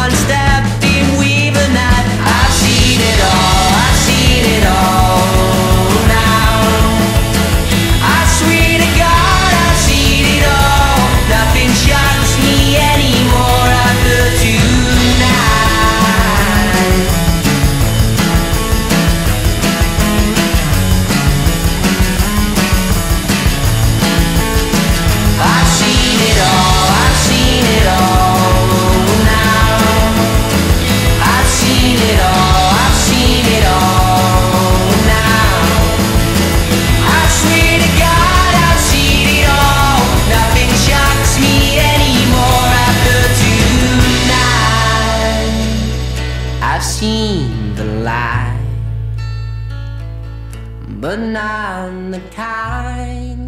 one step in weaving that. I've seen it all, I've seen it all now. I swear to God, I've seen it all. Nothing shocks me anymore after tonight. I've seen it all, I've seen it all now. I've seen it all, I've seen it all now. I swear to God, I've seen it all. Nothing shocks me anymore after tonight. I've seen the light, but not the kind